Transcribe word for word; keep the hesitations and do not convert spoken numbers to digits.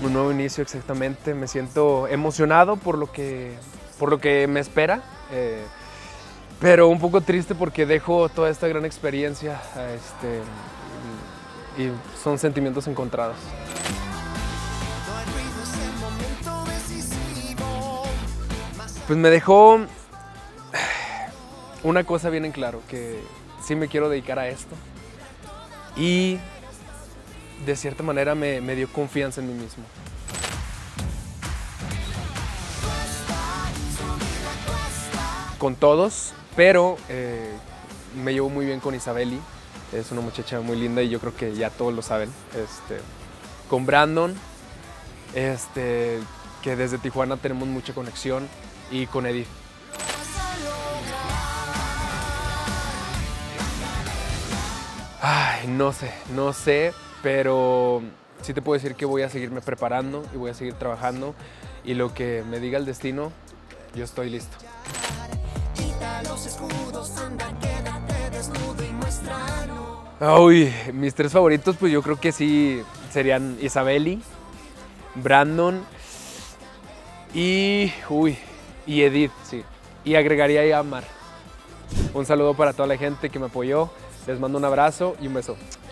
Un nuevo inicio, exactamente. Me siento emocionado por lo que, por lo que me espera, eh, pero un poco triste porque dejo toda esta gran experiencia, este, y, y son sentimientos encontrados. Pues me dejó una cosa bien en claro, que sí me quiero dedicar a esto y de cierta manera me, me dio confianza en mí mismo. Con todos, pero eh, me llevo muy bien con Isabeli, es una muchacha muy linda y yo creo que ya todos lo saben. Este, con Brandon, este, que desde Tijuana tenemos mucha conexión, y con Edith. Ay, no sé, no sé, pero sí te puedo decir que voy a seguirme preparando y voy a seguir trabajando, y lo que me diga el destino, yo estoy listo. Uy, mis tres favoritos, pues yo creo que sí serían Isabeli, Brandon y, uy, y Edith, sí. Y agregaría a Mar. Un saludo para toda la gente que me apoyó. Les mando un abrazo y un beso.